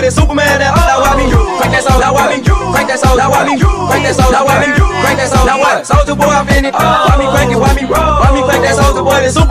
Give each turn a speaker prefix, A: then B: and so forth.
A: this Superman. Now why me? Crank that soul. Now why me? Crank that soul. Now why me? Crank that soul. Now why me? Crank that soul. Now what? Soldier boy, I'm in it. Why me crank it? Why me roll? Why me crank that soldier boy? This